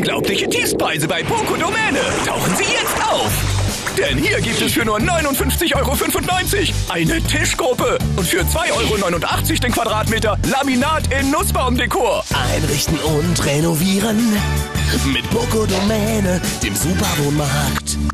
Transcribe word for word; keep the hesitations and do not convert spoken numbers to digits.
Unglaubliche Tiefspreise bei Poco Domäne. Tauchen Sie jetzt auf. Denn hier gibt es für nur neunundfünfzig Euro fünfundneunzig eine Tischgruppe und für zwei Euro neunundachtzig den Quadratmeter Laminat in Nussbaumdekor. Einrichten und renovieren mit Poco Domäne, dem Superwohnmarkt.